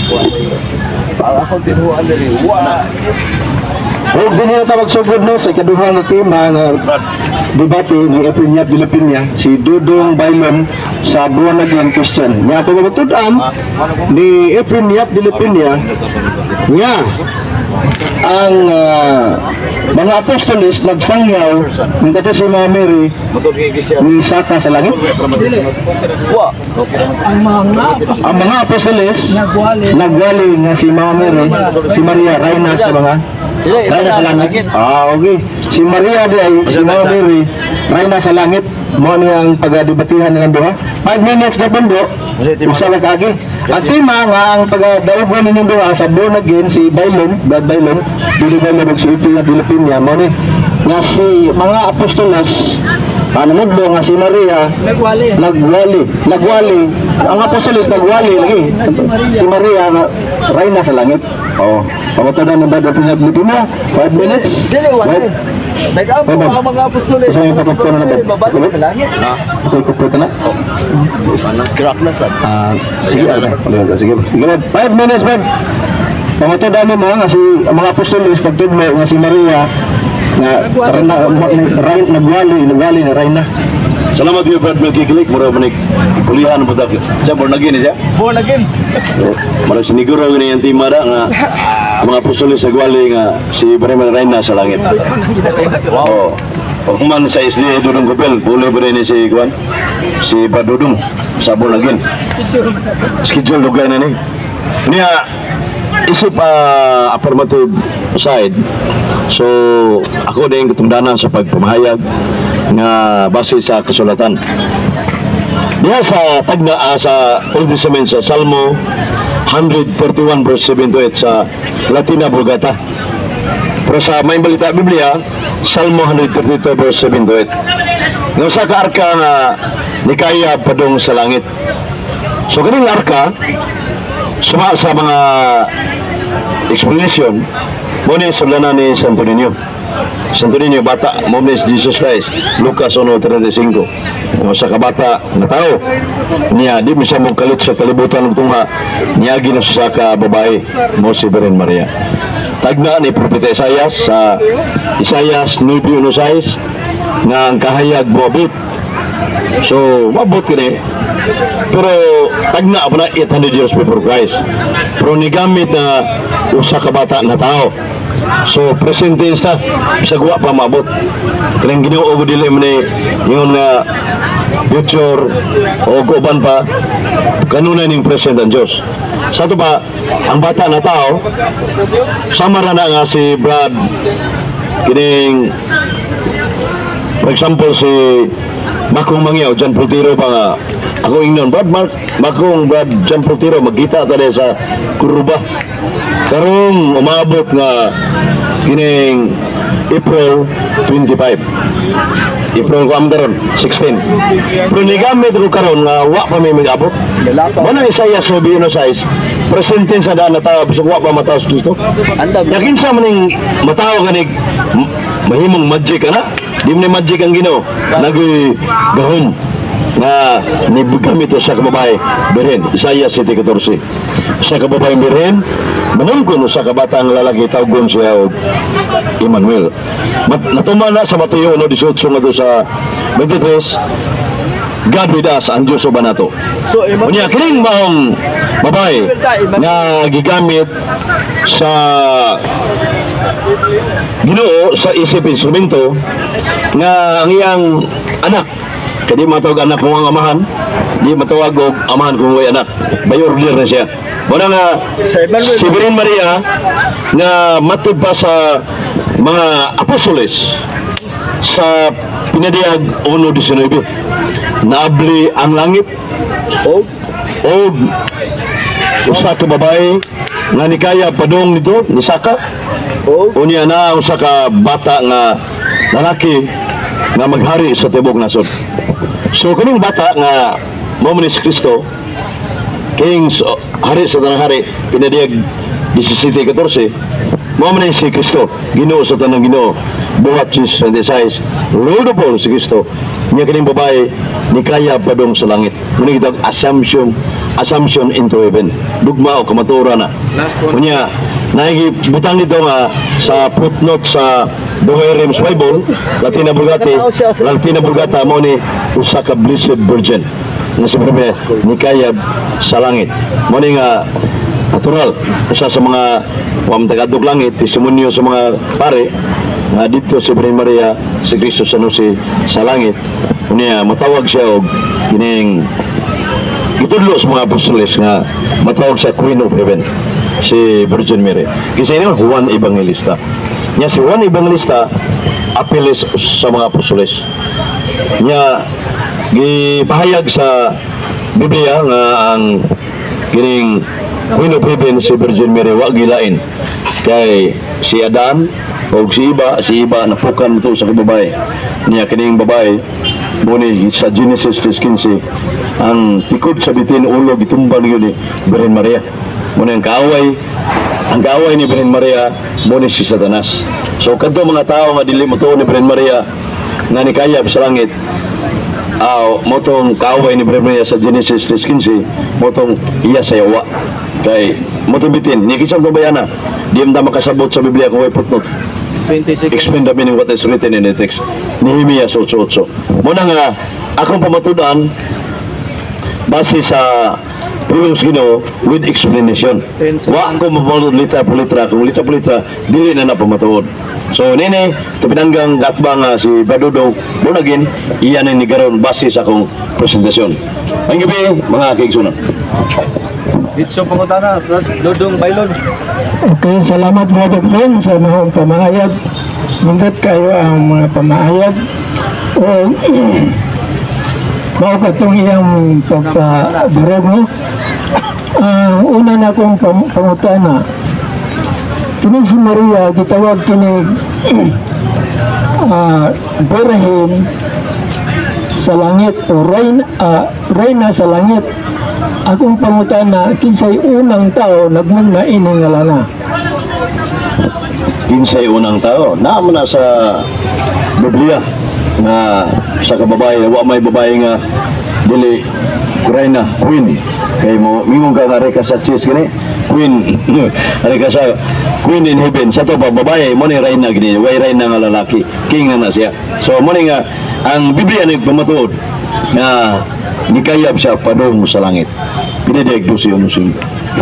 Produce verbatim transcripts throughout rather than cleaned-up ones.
Ako tinuan na rin. Wala. Huwag din yung tawag sugod no sa ikaduhang na tema nga debate ni Efren Yap Dilapina si Dudong Bailon sa Born Again Christian. Nga ito matudaan ni Efren Yap Dilapina nga ang uh, mga apostoles nagsangyaw ng kata si Mama Mary ni Saka sa langit. Ang mga apostoles nagwali nga si Mama Mary, si Maria, Reyna sa mga Reyna sa langit. Ah, okay. Si Maria di ay, si Mama Mary, Reyna sa langit. Mo niyang pagdebatihan ng duha. five minutes ka pundo. Usa lang kagi. At tema nga ang pagdaugan ng duha sa Born Again si Bailon, Brad Bailon, dili ba na si Efren Dilapina mo ni nga si mga apostoles ano mo nga si Maria nagwali nagwali nagwali ang apostoles nagwali lagi si Maria nga Reyna sa langit. Oh, pamatadan na ba dapat Dilapina five minutes. Nag-apo ang mga apostoles Isa yung papapuna na ba? babalik sa langit. Okay, kupit na. Crack na sa. Ah, sige, okay. Sige, sige. five minutes, man. Pamatadan mo nga si ang mga apostoles pagtudlo nga si Maria nga nagwali, nagwali na Reyna. Salamat kayo Brad Melkikilik, mura manik kulihan po tayo. Siya born again siya. Born again. Mara siniguro gini yung timada nga mga apostoles nagwali nga si Maria Reyna sa langit. Wow. Pagkuman sa isli Dudong Kupel, boleh ba rin si Kuan? Si Brad Dudong sa born again. Schedule lugar na ni. Niya isip uh, affirmative side. So ako din ketumdanan sa pagpamahayag nga base sa kasulatan. Diya sa tagna uh, sa Old Testament sa Salmo one thirty-one verse seven to eight sa Latina Vulgata. Pero sa may balita Biblia, Salmo one thirty-two verse seven to eight. Nga sa arka nga nikaya padong sa langit. So kaning arka suma sa mga explanation mo ni sulanan ni Santo Niño. Santo Niño bata mo ni Jesus Christ, Lucas one thirty-five. Mo sa kabata na tao niya di misya mo kalit sa kalibutan ng tunga niya ginos sa ka babae mo si Virgen Maria. Tagna ni Propeta Isaias sa Isaias nine one six nga ang kahayag buabot. So mabot kini pero tagna pa na eight hundred years before Christ. Pero nigamit na usa ka bata na tao. So present tense na bisag wa pa mabot. Kanang Ginoo og dili man ni ingon nga future o guban pa kanunay ning present ang Dios. Sa to pa ang bata na tao sama ra na nga si Brad kining for example si Makong Mangyaw, John Pultiro pa nga ako ingnon, Brad Mark, Makong Brad John Pultiro magkita tali sa Kuruba karong umabot nga kining April twenty-five April ko amdaron sixteen pero nigamit ko karon nga wa pa may mag-abot mo na Isaiah sabi no size presente sa daan na tao bisag wa pa mataos Kristo yakin sa maning matao kanig mahimong magic ana di man magic ang Ginoo nagi gahom na nibugamit sa kababae Birhen Isaiah city fourteen sa kababae Birhen manungkon sa kabatang lalaki tawgon siya og Emmanuel. Natuma na sa Mateo one eighteen nga to sa twenty-three God with us ang Diyos uban nato. So unya kining maong babae nga gigamit sa Ginoo sa isip instrumento nga ang iyang anak kadi matawag anak kung ang amahan di matawag og amahan kung way anak bayor dir na siya wala nga si Virgen Maria nga matud pa sa mga apostoles sa pinadiag one nineteen naabli ang langit og og usa ka babae nga nikaya padong nito ni Saka og unya na usa ka bata nga lalaki nga maghari sa tibok nasod. So kaning bata nga mao man si Kristo king so, hari sa tanang hari pinadiag seventeen fourteen Mo man si Kristo, Ginoo sa tanang Ginoo. Buhat Jesus twenty-six, Lord of all si Kristo. Nya kining babae ni kaya padong sa langit. Muna kitag assumption, assumption into heaven. Dugma o kamatura na. Last one. Kunya, naigibutang dito nga sa footnote sa Douay-Rheims Bible, Latina Vulgata, Latina Vulgata mo ni usa ka blessed virgin nga si Maria ni kayab sa langit. Mo ni nga natural usa sa mga pamtagadog langit, testimonyo sa mga pare nga dito si Virgin Maria si Kristo sa nusi sa langit. Unya matawag siya og kining itudlo sa mga apostoles nga matawag sa Queen of Heaven si Virgin Mary. Kasi ini Juan Evangelista. Nya si Juan Evangelista apeles sa mga apostoles. Nya gipahayag sa Biblia nga ang kining Queen of Heaven si Virgin Mary wa gilain kay si Adan o si iba si iba napukan ito sa babae niya kining babae muni sa Genesis three fifteen ang tikod sa bitin ulo gitumbal yun ni Virgin Maria. Muna ang kaaway, ang kaaway ni Virgin Maria, muna si Satanas. So, kadto mga tao nga dili mo to ni Virgin Maria, nga ni kaya sa langit, aw, mo tong kaaway ni Virgin Maria sa Genesis three fifteen, mo tong iya sa yawa. Kay, mo tong bitin, ni kisang babayana, di mo makasabot sa Biblia kung may footnote. twenty-six. Explain the meaning what is written in the text. Nehemiah eight eight. Muna nga, akong pamatudan, base sa Pulong Ginoo with explanation. Wa ko mapulod litra po litra, kung litra po litra, dili na na pamatuod. So, nini, tapinanggang gatbang nga si Badudong Bunagin, iyan ni Garon base sa akong presentasyon. Ang gabi, mga kaigsunan. Ditso pangutana, Dudong Bailon. Okay, salamat mga kapatid sa mga pamahayag. Mundat kayo ang mga pamahayag. O, mao katong iyang pagpabarog mo. Ang uh, una na kong pam pangutana, kini si Maria, gitawag kini uh, Birhen sa langit o Reyna, uh, Reyna sa langit. Akong pangutana, kinsay unang tao nagmuna ini nga lana? Kinsay unang tao? Naman na sa Biblia nga sa kababae, wa may babae nga dili Reyna, Queen. Kay mo mingong ka nga reka sa chis gini, Queen, reka sa Queen in Heaven. Sa to pa babae, mo ni Reyna gini, way Reyna nga lalaki, king na na siya. So mo ni nga ang Biblia ni pamatuod na nikayab siya padong sa langit. Pinideg do siya musing.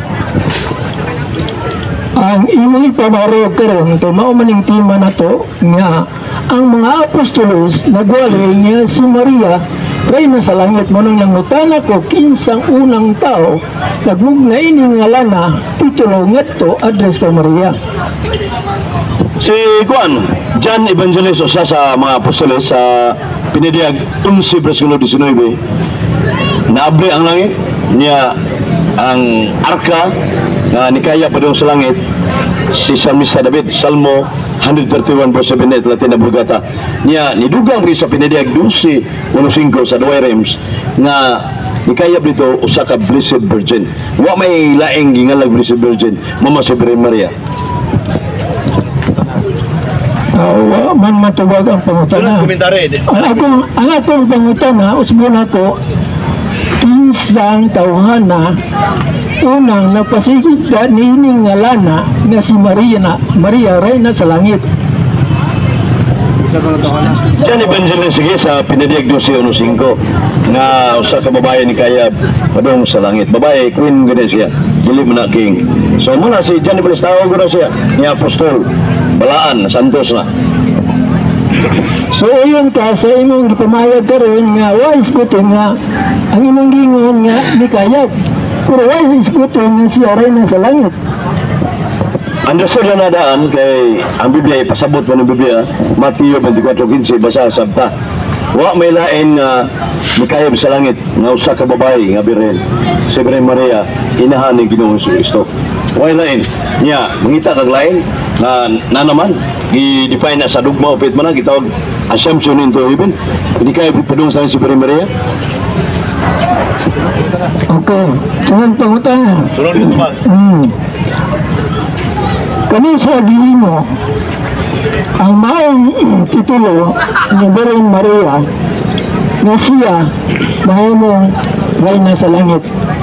Ang imong ipabarog karon to mao maning tema na to nga ang mga apostolos nagwali niya si Maria Reyna sa langit. Mo nang nangutana ko kinsang unang tao nagmugna ini nga lana titulo ngadto address kay Maria. Si Juan, John Evangelist usa sa mga apostoles sa pinidiyag eleven bersikulo nineteen. Naabli ang langit niya ang arka nga nikaya pa doon sa langit si Salmista David, Salmo one thirty-one verse seven eight Latina Vulgata niya nidugang rin sa pinidiyag twelve fifteen sa Douay-Rheims nga nikayab dito usa ka blessed virgin. Wa may laing gingalag blessed virgin, mama si Virgin Maria. Uh, man matubag ang pangutana. Ang akong, ang akong pangutana, usbon ako, kinsang tawhana, unang napasigid na nining nga lana nga si Maria na, Maria Reyna sa langit. Isa ko na tawhana. John Evangelist sige sa pinadiyag twelve fifteen nga usa ka babae ni kaya padong sa langit. Babae, queen gina siya, dili man na king. So muna si John Evangelist tawag ko na siya, ni apostol, balaan, santos na. So yun ka sa imong gipamayag karon nga wise ko nga ang imong gingon nga ni kayab. Pero wise ko nga siya Reyna sa langit. Understood na nadaan kay ang Biblia pasabot mo ng Biblia, Mateo twenty-four fifteen basa sabta. Wa may lain nga mikayab sa langit nga usa ka babae nga birhen si Virgin Maria inahan ni Ginoong Kristo. Wa lain nya mangita kag lain na, na naman i-define na sa dugma upit man gitawag assumption into heaven. Hindi kaya padung sa si Virgin Maria. Okay, sunod pangutana. Sunod dito ba? Hmm. kani sa gihimo ang maong titulo ni Birhen Maria na siya mahimong reyna sa langit.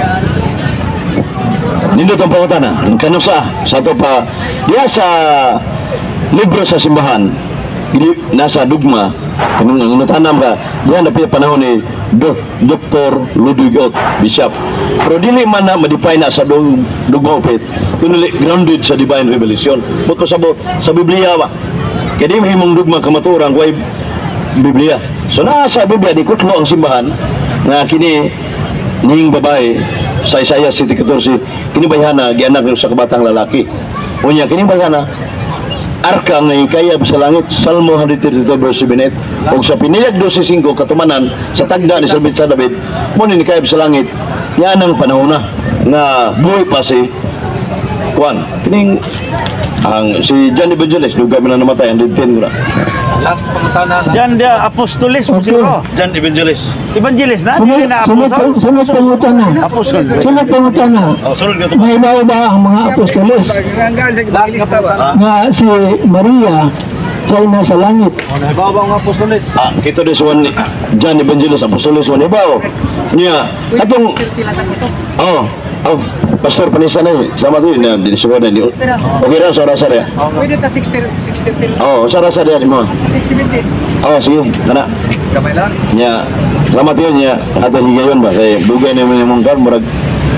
Nindot ang pangutana, kano sa sa to pa diya sa libro sa simbahan, di- nasa dugma, kanang ang natanam ka, diya na panahon ni Dok Doctor Ludwig Ott, Bishop. Pero dili man na ma-define na sa dug dugma upit, kunili grounded sa divine revelation. Buto sa bot sa Biblia ba? Kaya di mahimong dugma kamaturang way Biblia. So na sa Biblia di kutlo ang simbahan nga kini ning babae sa Isaiah City fourteen kini bayhana gianak sa kabatang lalaki. Unya kini bayhana arka nga kaya sa langit, Salmo one thirty-two verse seven eight. Og sa piniyag twelve katumanan sa tagda ni Salbit sa David, mo ni kaya sa langit. Yan ang panahon na nga buhay pa si Juan. Kining ang si John Evangelist duga man na namatay ang ten gura. Last pangutana. Diyan dia apostolis mo siguro. John Evangelist. Evangelist na, Sunod, dili na sunod, apostol. sunod pangutana. Apostol. Sunod pangutana. Oh, sunod ka to. May iba ba ang mga apostolos Last lista ba? nga si Maria reyna sa langit? Halimbawa ba ang apostoles? Ah, kita din sa one John Evangelist apostolis one ibaw. Niya atong oh, oh, Pastor Panisa na yun. Sama to yun na dinisuwa na yun. Okay na, sa rasa rin. Pwede ta sixty, sixty, Oo, sa rasa rin mo. six seventy. Oo, sige, kana. Gamay lang. Nya, salamat yun niya. Ato higayon ba? Kaya bugay na yung mong kar, murag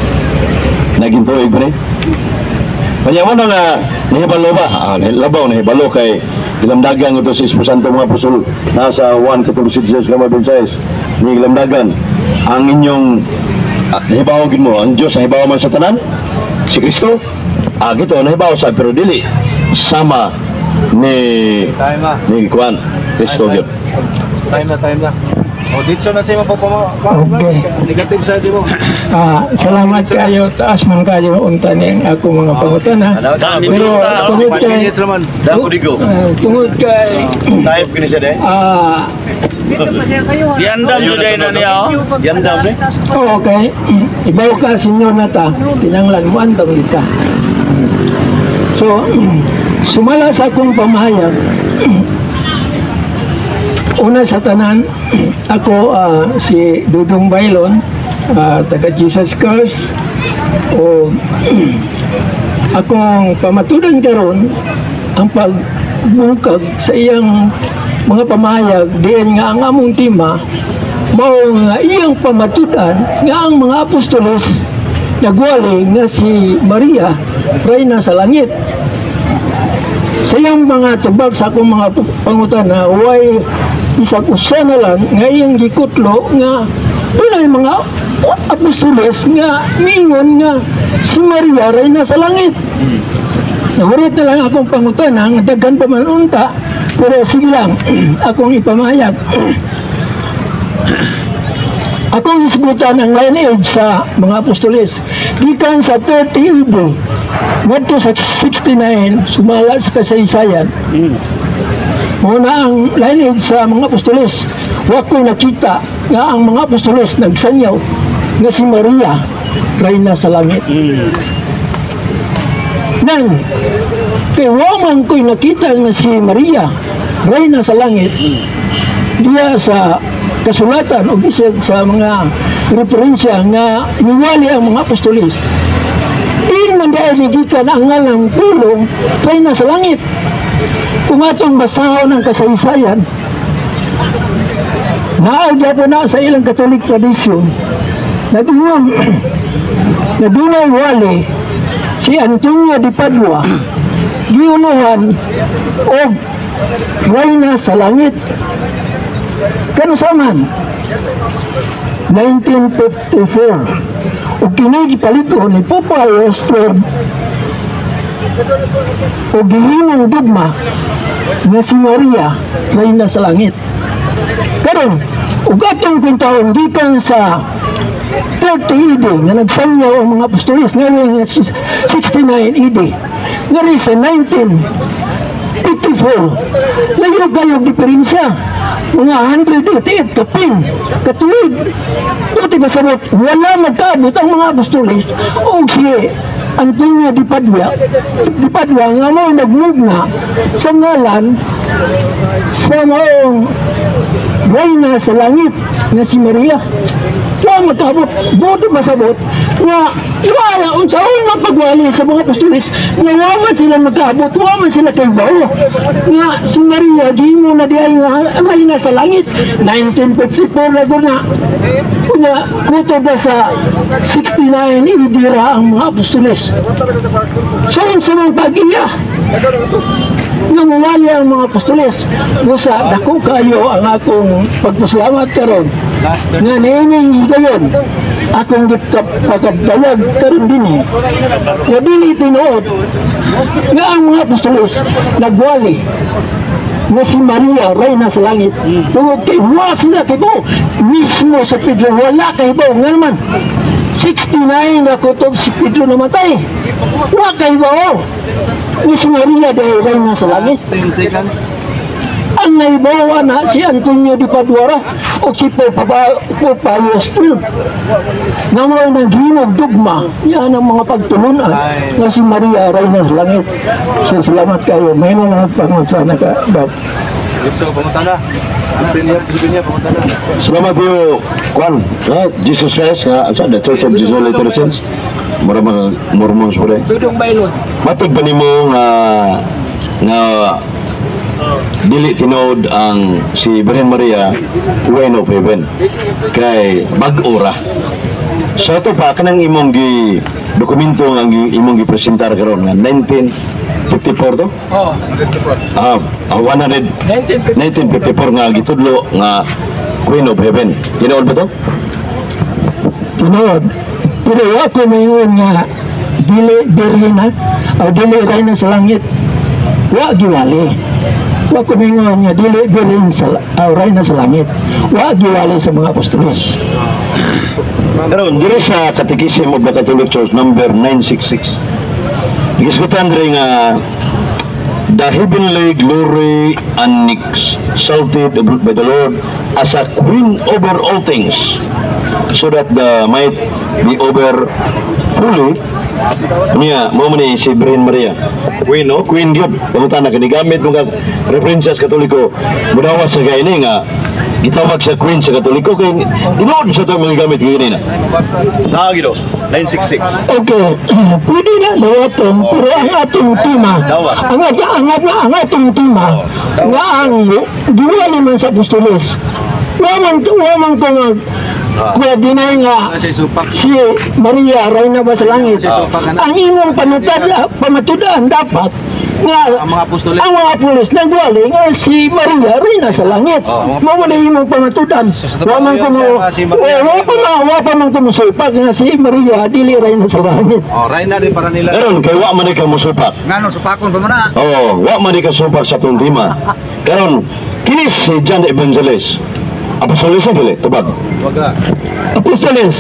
naging tuig pa rin. Kanya mo na nga, nahibalo ba? Ah, labaw, nahibalo kay ilamdagan ito sa Esposante mga apostol. Nasa one Catholic Citizens Kama Bensayes. Ni ilamdagan. Ang inyong ah, nahibawagin mo, ang Diyos nahibawa man sa tanan, si Kristo. Ah, gito, nahibawa sa, pero dili sama ni Time na. ni Juan Kristo yun. Time na, time na. O, dito na siya mapapama. Okay. Negative side mo. Ah, salamat kayo, taas man kayo unta ni ako mga pangutana. Pero tungod five kay minutes naman. Dako digo. ah, tungod kay Type kini siya de. ah Diandam jud day na niya. oh. Diandam, eh? oh, okay. Ibaw ka sinyo na ta, kinanglan mo andam ka. So, sumala sa akong pamahayag, una sa tanan, ako ah, si Dudong Bailon, ah, taga Jesus Christ, o akong pamatudan karon ang pagbukag sa iyang mga pamahayag diyan nga ang among tema mao nga iyang pamatudan nga ang mga apostoles nagwali nga si Maria reyna sa langit. Sa iyang mga tubag sa akong mga pangutana, way isang usa na lang nga iyang gikutlo nga wala mga apostoles nga mingon nga si Maria reyna sa langit. Nawarit na lang akong pangutana, nga daghan pa man unta, pero sige lang, akong ipamayag. Akong isgutan ang lineage sa mga apostoles. Gikan sa thirty A D, ngadto sa sixty-nine, sumala sa kasaysayan. Muna ang lineage sa mga apostoles. Wa ko nakita nga ang mga apostoles nagsanyaw nga si Maria reyna sa langit. Nang kay waman ko'y nakita nga si Maria reyna sa langit diya sa kasulatan o isa sa mga referensya nga niwali ang mga apostoles. Di man dahil nagikan ang ngalang pulong reyna sa langit. Kung atong basahon ng kasaysayan, naagya po na sa ilang Catholic tradisyon na doon na doon ay wali si Antonio de Padua giunuhan o reyna sa langit. Kano saman nineteen fifty-four o kini gipalito ni Papa Pius the twelfth o gihinang dogma nga si Maria reyna sa langit. Karon ug atong kwentahon gikan sa thirty A D nga nagsanyaw ang mga apostoles nga sixty-nine A D nga rin sa nineteen fifty-four layo kayo diferensya mga one hundred eighty-eight kapin katuwid. Pati masabot wala magkaabot ang mga apostoles o si Antonio Di Padua, Di Padua nga mo nagmugna sa ngalan sa maong Reyna sa langit nga si Maria. Wa magkabot, bodo masabot nga wala unsaon nga pagwali sa mga apostoles nga waman sila magkabot, waman sila kay bao nga si Maria di mo na di ay nga ang Reyna sa langit. Nineteen fifty-four na ko na nga kuto ba sa sixty-nine idira ang mga apostoles. So sa mga pag-iya nga mawali ang mga apostoles. Musa dako kayo ang akong pagpasalamat karon nga nining gayon akong pagkadayag karon dinhi nga dili tinuod nga ang mga apostoles nagwali nga si Maria Reyna sa langit tungod kay wa sila kay bo mismo sa Pedro wala kay bo nga naman sixty-nine na kutob si Pedro namatay wa kay bo ni si Maria dahil Reyna sa langit. ten seconds. Ang naibawa na si Antonio Di Padua o si Popayos na mga naghinog dugma yan ang mga pagtulunan na si Maria Reyna sa langit. So salamat kayo, may mga pangunsa na ka Bob. So, pumunta na. Ang pinya, pinya, pumunta na. Salamat yo, Kwan. Ha? Jesus Christ, ha? Sa the Church of Jesus Latter Saints. Mura mga Mormons po rin. Dudong bailon. Matag pa nimo nga nga dili tinod ang si Virgin Maria Queen of Heaven kay bag-ora. So ito pa kanang imong gi dokumento nga imong gi-presentar karon nga nineteen fifty-four to? Oh, Ah, uh, one hundred nineteen fifty-four nga gitudlo nga Queen of Heaven. Ginoon ba to? Tinood. Pero ako mayon nga dili Birhina o dili Reyna sa langit. Wa giwali. Wa ko mayon nga dili Birhin sa o Reyna sa langit. Wa giwali sa mga apostoles. Karon diri sa Catechism of the Catholic Church number nine sixty-six. Gisgutan diri nga the heavenly glory and exalted by the Lord as a queen over all things, so that the might be over fully niya mo man ni si Virgin Maria queen no queen gyud pamutan na kanigamit mga references Katoliko mudawa sa gaini nga gitawag sa queen sa Katoliko kay tinuod sa to mga gamit kay na na gido nine sixty-six. Okay, pwede na dawaton, pero ang atong tema, ang, ang, ang, ang atong tema, nga ang giwali man sa apostoles, waman, waman ko nga, kuya dinay nga, si Maria Reyna ba sa langit, ang imong panutad, pamatudaan dapat, nga Ang mga apostoles. ang mga apostoles nagwali nga si Maria Reyna sa langit. Mawala imong pamatudan. Wa man kuno, wa pa man wa pa man kuno sulpak nga si Maria dili Reyna sa langit. Oh, Reyna din para nila. Karon kay wa man ni ka mosupak. Ngano supakon pa mana? Oh, wa man ni ka supak sa tong tema. Karon kini si John the Evangelist. Apostoles na dili tubag. Wag na. Apostoles.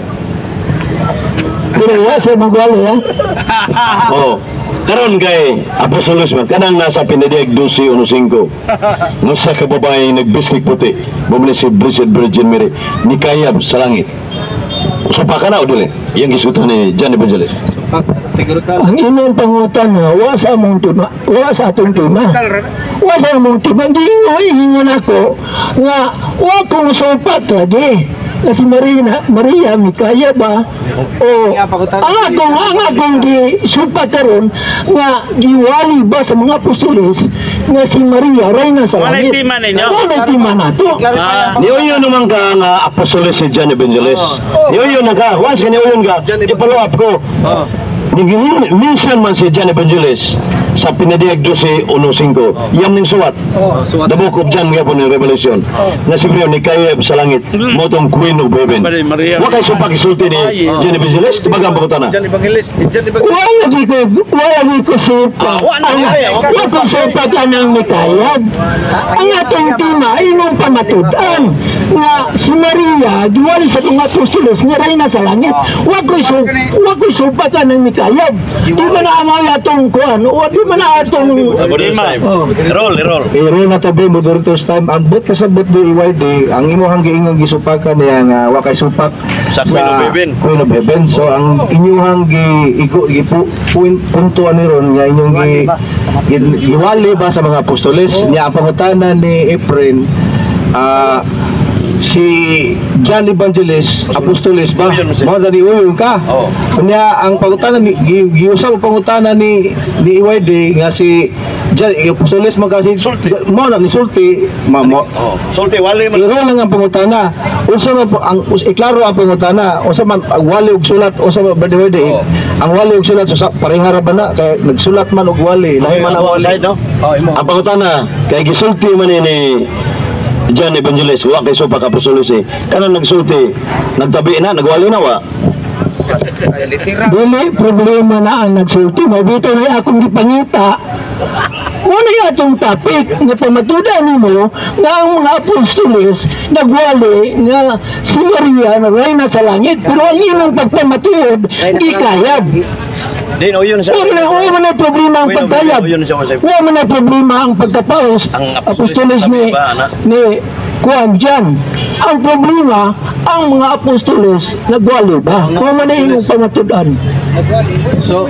Pero wa sa magwali ha. Oh. Karon kay Apostolos man kanang nasa Pinediag twelve one five. Nga sa kababae nagbistik puti. Bumili si Blessed Virgin Mary ni kayab sa langit. So pa kana o dili? Yang gisutan ni John Evangelist. Tiguro ka. Ang imong pangutan nga wa sa among tema, wa sa atong tema. Wa sa among tema, di nga ihingan ako nga wa kong sulpat lagi. Kasi Maria, Maria, Mikaya ba? O, ang akong, ang akong di sulpat karon nga giwali ba sa mga apostoles nga si Maria, Reyna sa Walay langit. tima ninyo? Walay tima na to. Niuyo naman ka nga Apostolos si John Evangelist. Niuyo na ka. Once ka niuyo ka, i-follow up ko. Minsan man si John Evangelist sa Pinediag twelve one five. Yam ning suwat. The book of John nga po ng Revelation. Nga si Brio ni kayab sa langit. Motong Queen of Heaven. Maria. Wa kay supak isulti ni John Evangelist. Tibagang pakutana. John Evangelist. Si John Evangelist. Wala di ko, wala di ko supa. Wala ko supa ka ng Mikayab. Ang atong tima ay nung pamatudan nga si Maria, diwali sa mga apostoles nga Reyna sa langit. Wala ko supa ka ng Mikayab. kayab. Di man na amaw atong kuan, o di man na atong oh. Roll, roll. Iro na tabi moderator's time ambot kasabot do I Y D ang imuhang giingon gisupakan niya nga wa kay supak Sa Queen of Heaven. Queen of Heaven. So ang inyuhang gi igo gi pu- pun- puntuan ni ron nga inyong gi gi- giwali ba sa mga apostoles niya ang pangutanan ni Efren ah si John Evangelist Apostoles ba mo dali uyon ka Oo. kunya ang pangutanan ni gi- giusab ang pangutanan ni ni I Y D nga si John Apostoles magasi Sulti. mo na ni sulti ma mo Oh, sulti wali man. iro lang ang pangutana unsa man po- ang us, iklaro ang pangutana unsa man ang wali og sulat unsa man by the way Oo. ang wali og sulat so sa parehara ba na kay nagsulat man og wali lahi man ang Ako wali side no. Oh, imo. Ang pangutana kay gisulti man ni John Evangelist wa kay supak apostolos eh. Kanang nagsulti, nagtabi na, nagwali na wa. Litira. Dili problema na ang nagsulti. Mabito na akong gipangita. Una yung atong topic nga pamatuda nimo nga ang mga apostoles nagwali nga si Maria na reyna sa langit. Pero ang ilang pagpamatuod, di kayab. Din o yun sa. Wala wala man na problema ang Uy, no, pagkayab. yun siya, Jose. Wala man na problema ang pagkapaos. Ang apostoles Apostoles ni ba, anak? ni Kuan Jan. Ang problema ang mga apostoles nagwali ba? Wala man na yung pamatudan. So,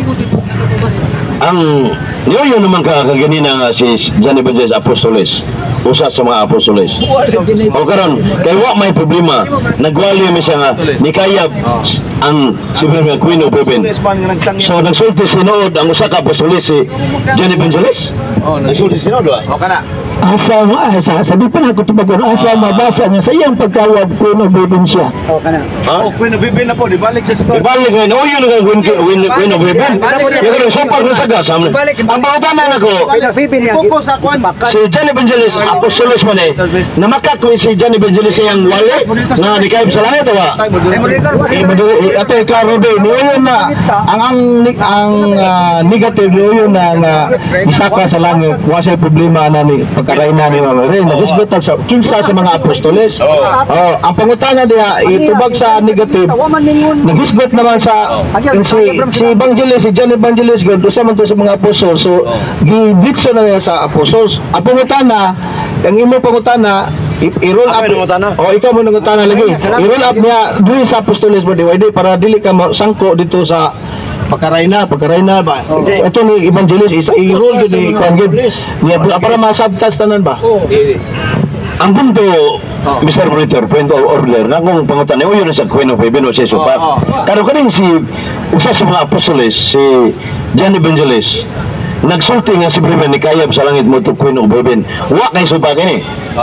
ang yun yun naman ka kaganina nga si John Evangelist Apostoles. Usa sa mga apostoles. O karon kay wa may problema. Nagwali mi siya nga ni kayab ang si Queen of Heaven. Apostoles man nga nagsangit. So nagsulti sinod ang usa ka apostoles si John Evangelist. Oh, Nagsulti sinod wa. O kana. Asa asa sabi pa na ko tubagon asa mabasa niya sa iyang pagkayab ko na bibin siya. O, kana. Ha? Oh, Queen of Heaven na po, di balik sa score. Ibalik ngayon, oh yun ang Queen Queen Queen of Heaven. Yung kaya sumpag na sagas. Ang pangutanan ako, Ipokus sa kwan. si John Evangelist Apostoles man eh, namakak ko si John Evangelist yung wali na di kayo sa langit wa. Eh, madali- eh, ato klaro din niyo na ang ang ang ah, negative niyo na nga isaka sa langit wa say problema na ni pagkarayna ni Mama Ren nagisgot sa kinsa sa mga apostoles. Oh, ang pangutana diha itubag sa negative nagisgot naman sa si si Evangelist si John Evangelist god usa man to sa mga apostol so giditso na niya sa apostles. Ang pangutana ang imo pangutana i- i-roll Ako up yung nangutana? oh ikaw mo nangutana lagi i-roll up niya dili sa apostoles ba di para dili ka sangko dito sa pagkarayna pagkarayna ba ito ni Evangelist is i-roll yun ni Kwan Gib niya para ma-subtouch tanan ba Ang punto, Mister Monitor, point of order, na kung pangutan niyo yun sa Queen of Heaven o si Supak. Karo kanin si usa sa mga apostoles, si John Evangelist, nagsulti nga si Bremen ni Kayab sa langit mo to Queen of Heaven. Wa kay Supak ini.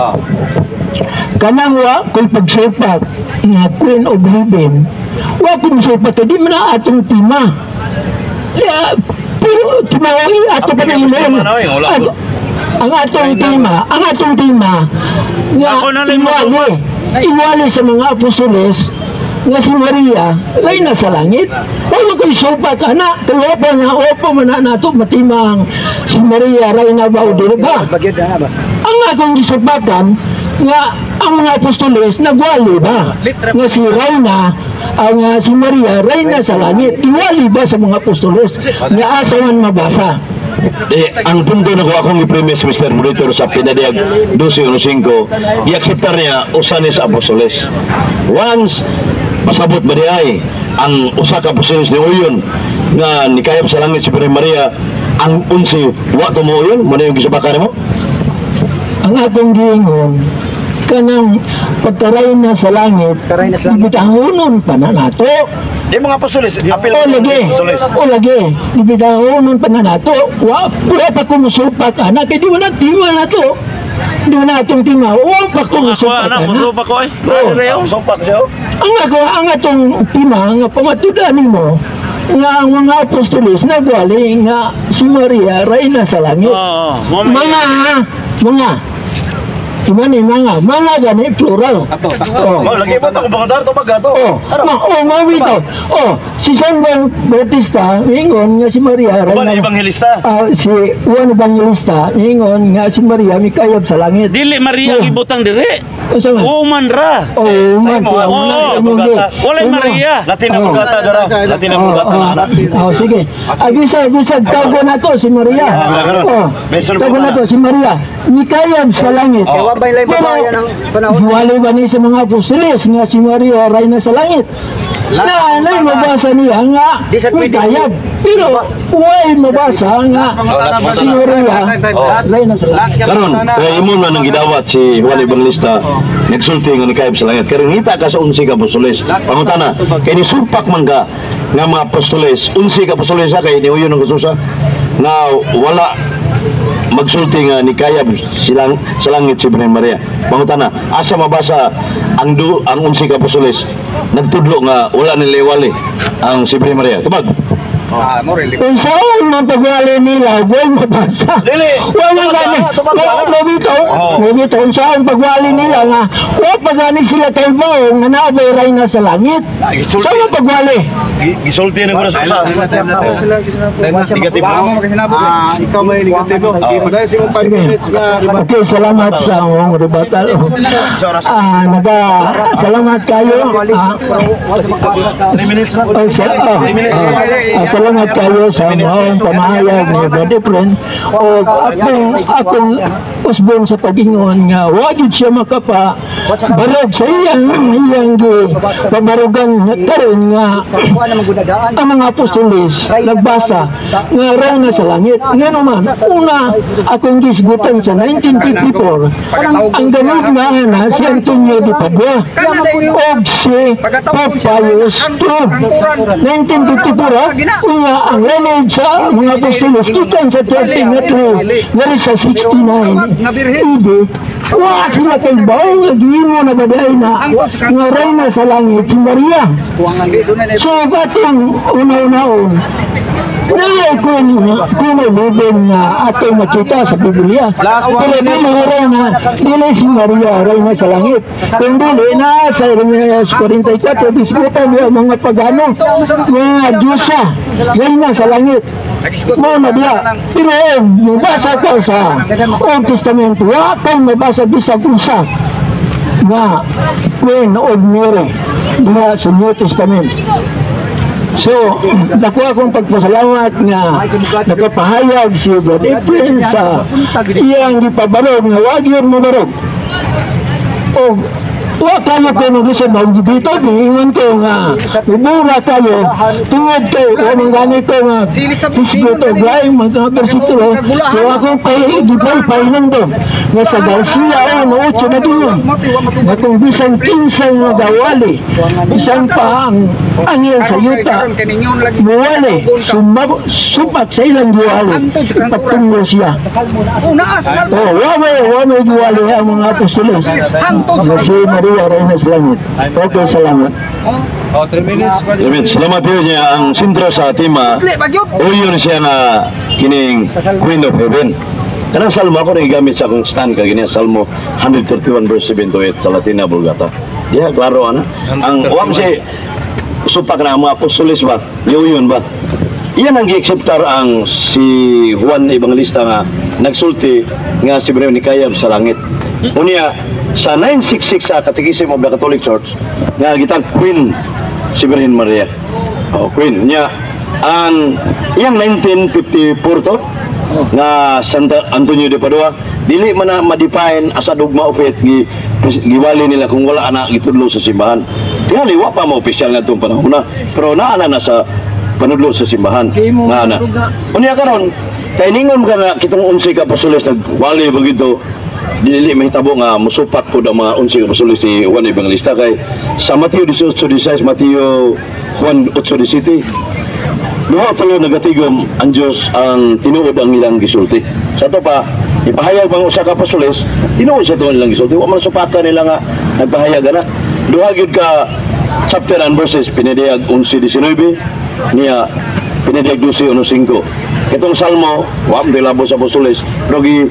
Kanang wa kung pagsupat nga Queen of Heaven. Wa kung supat di man na atong tima. Ya, pero timawi ato pa na Tima na, eh, wala. Ang- Ang atong tima, ang atong tima nga Ako na lang iwali, iwali sa mga apostoles nga si Maria reyna sa langit. Wala ko'y supat anak, kaya pa nga opo man na nato matimang si Maria reyna ba o dili ba? Ang akong gisupatan nga ang mga apostoles nagwali ba nga si Reyna ang uh, si Maria reyna sa langit iwali ba sa mga apostoles nga asaman mabasa. Eh, ang punto na ko akong i-premise, Mister Monitor, sa pinadiyag twelve fifteen, i-acceptar niya usa ni sa apostoles. Once, pasabot ba di ay ang usa ka apostoles ni Uyon nga ni Kayab sa langit si Pare Maria ang unsi, wa to mo Uyon, mo na yung gisubakan mo? Ang atong giingon kanang pagkarayna sa langit ibitangunon pa na nato Di mga apostoles, apel o lagi o lagi ibitangunon pa na nato wa wala pa kumusupat anak kay di mo na tima nato di mo na atong tima wa pa Ako kumusupat anak, anak mundo pa ko eh. Oo. Ang supak siya. ang ako ang atong tima nga pamatudan nimo nga ang mga apostoles nagwali nga si Maria reyna sa langit Oo, mo may- mga mga Kimani mga, mga gani plural. Ato, sakto. Oh. Oh, lagi ba ito kung pangatar ito ba gato? Oh, ma, oh, mami to. Oh, si San Juan Bautista, ingon nga si Maria, Ba na Reyna- ebanghilista? Ah, si Juan Evangelista, ingon nga si Maria may kayab sa langit. Dili Maria Oh. ibutang dire. Unsa man? Woman ra. Oh, man, mo, siya, oh, wala, oh, imong di. bugata. Walay Imong- Maria. Latin ang Oh. bugata dara. Latin ang Oh, bugata oh, na anak. oh, sige. Ah, bisa, bisa, tago na to si Maria. Ah, karon. Oh, Mention tago po na na. to si Maria. Mikayab sa langit. Oh. Wabay lang babayan ng panahon. Duwali ba ni sa mga apostoles nga si Maria Reyna sa langit? Na, na, mabasa niya nga Di sa mikayab. Pero, huwag mabasa nga si Maria Reyna sa langit. Karon, kaya imo na nang gidawat si Juan Evangelista nagsulti nga ni kayab sa langit. Karon ngita ka sa unsi ka apostoles. Pangutana, kay ni supak man ka nga mga apostoles, unsi ka apostoles sa kay niuyon ng kasusa nga wala magsulti nga ni kayab silang sa langit si Birhen Maria. Pangutana, asa mabasa ang du ang unsi ka apostoles nagtudlo nga wala nilewali ang si Birhen Maria. Tubag. Ah, mo really. Kung saan man pagwali nila, huwag mabasa. Dili. Huwag man gani. Tubag ka, Huwag tubag ka. mabito. Oo. Mabito. Kung saan pagwali nila nga, huwag pa gani sila kayo nga naabay Reyna sa langit. gisulti. Saan man pagwali? Gisulti na ko na sa usa. Time na, time na. Time na. Negatibo. Baka mo magkasinabot. Ah, ikaw may negatibo. Pagaya sa imong five Sige. minutes nga, di ba? Okay, salamat sa among rebuttal. Ah, naga, salamat kayo. Ah, three minutes na. Ay, sa, ah, ah, ah, salamat kayo sa mga pamahayag ni Brother Friend o akong akong usbon sa pag-ingon nga wagid siya makapa barog sa iyang iyang gi pamarugan karon nga ang mga apostoles nagbasa nga Reyna sa langit nga naman una akong gisgutan sa nineteen fifty-four ang ganun nga na si Antonio de Padua o si Pope Pius two nineteen fifty-four ha nga ang lineage sa mga apostolos ikan sa thirty metro ngari sa sixty-nine ibi wa sila kay bawo nga gihimo na baday na nga Reyna sa langit si Maria so batong una-unaon na kung kung lubin nga ato makita sa Biblia pero dili Reyna dili si Maria Reyna sa langit kung dili na sa Jeremias forty-four diskutan niya mga pagano mga Diyosa Reyna sa langit mo na diya pero eh, mabasa ka sa Old Testament wa kay mabasa bisag usa nga Queen of Mary nga sa New Testament. So, dako akong pagpasalamat nga nakapahayag si Brother Efren sa iyang gipabarog nga wag yun mo barog. O, wa kayo ko nung gusto mag-dito, niingon ko nga, ibura kayo, tungod kayo, anong gani ko nga, isgoto, gaya mga bersikulo, kaya akong pay-igipay, painandong, nga sa Garcia, ano, ocho na doon, nga kung bisang pinsang nga dawali, isang pa ang angel sa yuta, muwali, sumab, supak sa ilang duwali, ipagtungo siya. O, wamay, wamay duwali ang mga apostoles, nga si Maria Reyna sa langit. Okay, salamat. Oh, three minutes. David, salamat yun niya ang sintro sa tema. Uyon siya nga kining Queen of Heaven. Kanang salmo ako nagigamit sa akong stand kag ganyan salmo one thirty-one verse seven to eight sa Latina Vulgata. Diha klaro ana. Ang uwam si supak na ang mga apostoles ba? Uyon ba? Iyan ang gi-acceptar ang si Juan Evangelista nga nagsulti nga si Birhen ni kayab sa langit. Unya sa nine sixty-six sa Catechism of the Catholic Church nga gitang Queen si Birhen Maria. Oh, Queen niya ang iyang nineteen fifty-four to nga Santa Antonio de Padua dili man na ma-define as a dogma of faith gi giwali nila kung wala ana gitudlo sa simbahan. Tingali wa pa mo opisyal nga tong panahon na pero naa na na sa panudlo sa simbahan nga ana. Unya karon kay ningon ka na kitong unsi ka apostoles nagwali bagito dili mahitabo nga musupak po ang mga unsi ka apostoles si Juan Evangelista kay sa Mateo eighteen sixteen Mateo Juan eight seventeen duha tulo nagatigom ang Dios ang tinuod ang ilang gisulti. Sa to pa ipahayag mga usa ka apostoles tinuod sa tuon ilang gisulti wa man supakan nila nga nagpahayag ana. Duha gyud ka chapter and verses pinadiyag eleven nineteen niya pinadiyag twelve fifteen. Itong salmo wa man labo sa apostoles pero gi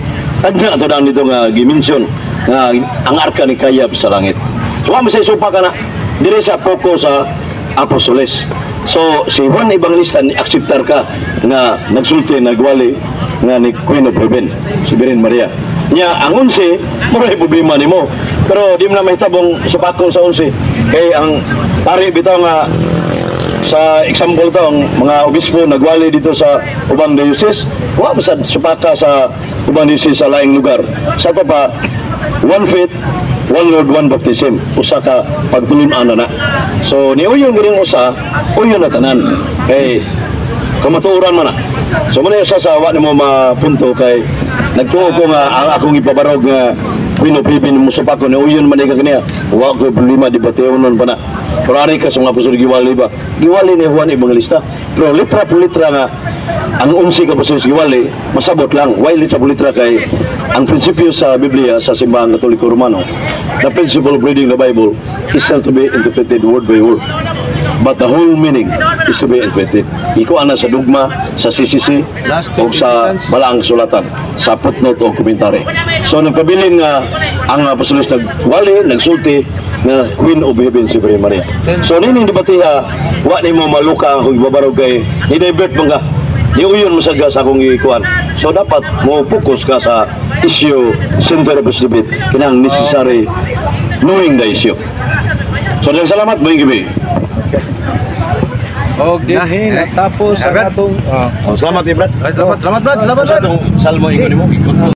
tanya to dang dito nga gimension nga ang arka ni Kayab sa langit. So wa masay supa kana dire sa poko sa apostoles. So si Juan Evangelista ni akseptar ka nga nagsulti nagwali nga ni Queen of Heaven, si Virgin Maria. Nya ang unsi mo problema nimo. Pero di mo na mahitabong supakon sa unsi kay ang pari bitaw nga sa example to ang mga obispo nagwali dito sa ubang diocese, wa masad supaka sa ubang diocese sa laing lugar. Sa to pa one faith, one Lord, one baptism, usa ka pagtulun-an na. So ni uyon gining usa, uyon na tanan kay kamatuoran man na. So muna yung sasawa ni mo mapunto kay nagtuo ko nga ang akong ipabarog nga pinupipin mo sa pako na uyon man ka kaniya. Wa ko problema di bateonon pa na. Pero ari ka sa mga pastor giwali ba? Giwali ni Juan Evangelista. Pero litra po litra nga ang unsi ka pastor giwali masabot lang. Why litra po litra kay ang prinsipyo sa Biblia sa simbahan Katoliko Romano, the principle of reading the Bible is not to be interpreted word by word, but the whole meaning is to be interpreted. Iko ana sa dugma, sa C C C, o sa balaang sulatan, sa footnote o komentary. So nagpabilin nga ang apostolos nagwali, nagsulti na Queen of Heaven si Virgin Maria. So nini debatiha, wa nimo maluka ang ibabarog kay ni divert man ka. Di uyon masaga sa akong ikuan. So dapat mo focus ka sa issue center of the debate, kinang necessary knowing the issue. So dan salamat buong gabi. Og dinhi natapos ang atong Oh, salamat, Brad. salamat salamat Brad, salamat Sa Brad. atong salmo ingon nimo.